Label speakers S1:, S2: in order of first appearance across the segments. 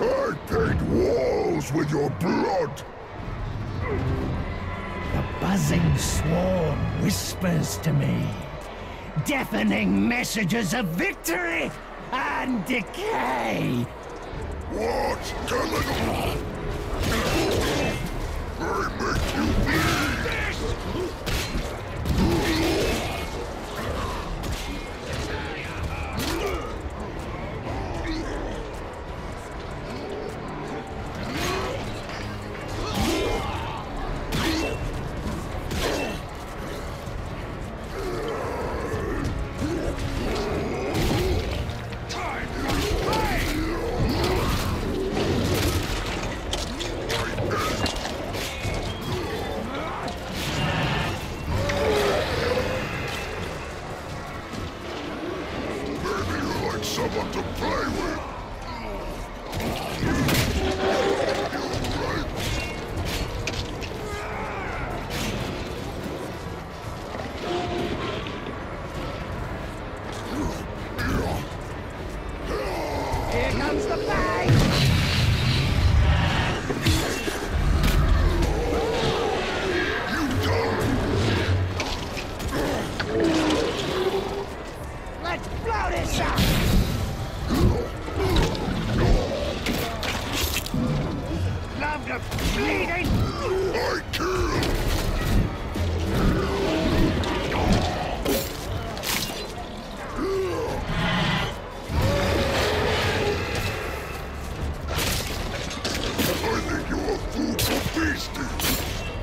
S1: I paint walls with your blood!
S2: The buzzing swarm whispers to me, deafening messages of victory and decay.
S1: What's coming on? I make you bleed! Someone to play with!
S2: Here comes the bang! Let's blow this up! Love the bleeding!
S1: I kill! I think you're a fool for feasting!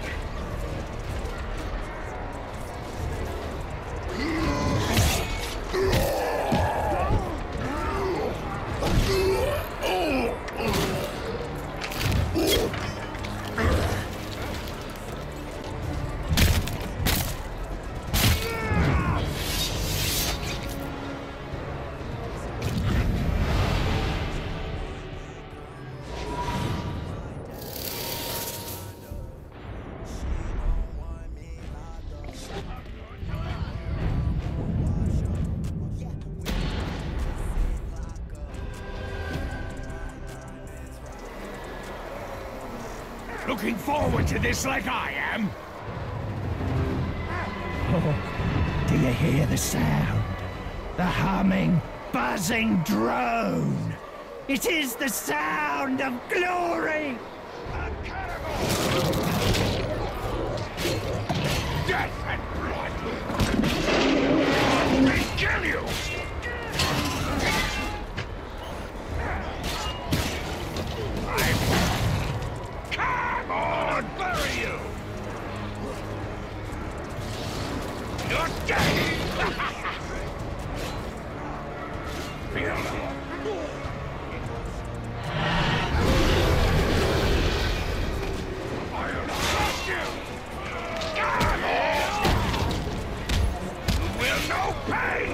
S3: Looking forward to this like I am?
S2: Oh, do you hear the sound? The humming, buzzing drone! It is the sound of glory!
S3: A cannibal! Death and blood! They kill you! Come on, bury you! You're dead! Feel it. I'll crush you! Come on! You will know pain!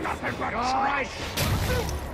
S3: nothing but trash!